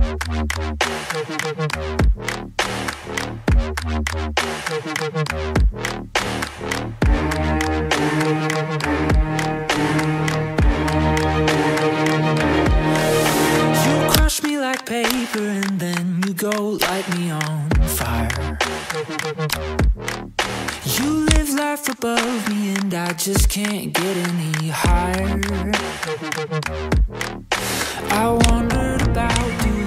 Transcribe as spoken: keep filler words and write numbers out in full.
You crush me like paper and then you go light me on fire. You live life above me and I just can't get any higher. I wondered about you